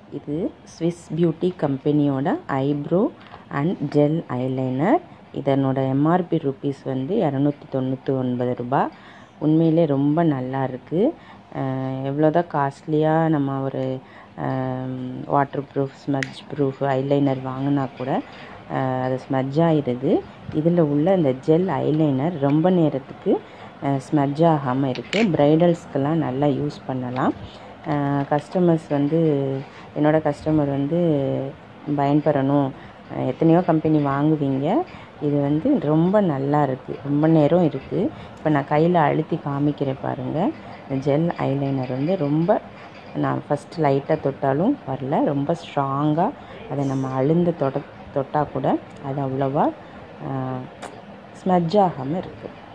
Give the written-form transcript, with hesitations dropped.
இது Swiss beauty கம்பெனியோட eyebrow and gel eyeliner. இதனோட எம்ஆர்பி ருப்பீஸ் வந்து 299 ரூபா. உண்மையிலே ரொம்ப நல்லா இருக்குது. எவ்வளோதான் காஸ்ட்லியாக நம்ம ஒரு water proof smudge proof eyeliner வாங்கினா கூட அது ஸ்மட்ஜ் ஆகிடுது. இதில் உள்ள இந்த ஜெல் ஐலைனர் ரொம்ப நேரத்துக்கு ஸ்மட்ஜ் ஆகாமல் இருக்குது. ப்ரைடல்ஸ்க்கெல்லாம் நல்லா யூஸ் பண்ணலாம். கஸ்டமர்ஸ் வந்து என்னோடய கஸ்டமர் வந்து பயன்பெறணும், எத்தனையோ கம்பெனி வாங்குவீங்க, இது வந்து ரொம்ப நல்லா இருக்குது, ரொம்ப நேரம் இருக்குது. இப்போ நான் கையில் அழுத்தி காமிக்கிறேன் பாருங்கள். ஜெல் ஐலைனர் வந்து ரொம்ப, நான் ஃபஸ்ட்டு லைட்டாக தொட்டாலும் வரல, ரொம்ப ஸ்ட்ராங்காக அதை நம்ம அழுந்த தொட்டால் கூட அது அவ்வளோவா ஸ்மட்ஜ் ஆகாமல் இருக்குது.